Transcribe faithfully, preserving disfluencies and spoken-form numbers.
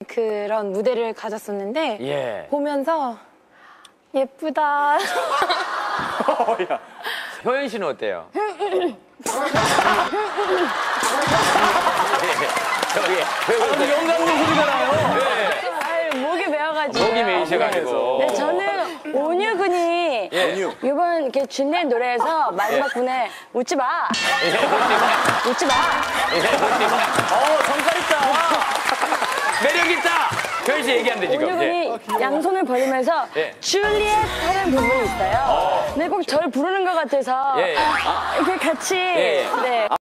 그런 무대를 가졌었는데 예. 보면서 예쁘다. 효연 씨는 어때요? 저기 아, 영광로 소리잖아요. 네. 아유, 목이 메어가지고. 목이 메이셔가지고. 네, 저는 온유군이 예. 이번 이렇게 준비한 노래에서 마지막 예. 분에 웃지 마. 예, 웃지 마. 웃지 마. 예, 웃지 마. 어, 정깔 있다. 매력 있다. 효연 씨 얘기하는데 지금. 온유군이 예. 양손을 벌리면서 예. 줄리엣 하는 부분이 있어요. 근데 꼭 저를 부르는 것 같아서 예, 예. 이렇게 같이 예, 예. 네.